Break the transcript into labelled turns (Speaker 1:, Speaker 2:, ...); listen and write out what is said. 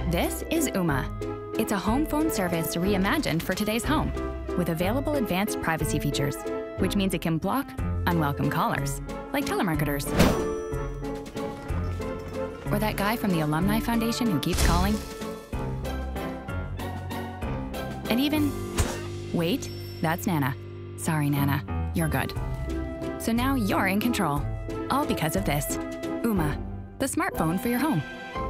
Speaker 1: This is Ooma. It's a home phone service reimagined for today's home with available advanced privacy features, which means it can block unwelcome callers, like telemarketers. Or that guy from the Alumni Foundation who keeps calling. And even, wait, that's Nana. Sorry, Nana, you're good. So now you're in control, all because of this. Ooma, the smartphone for your home.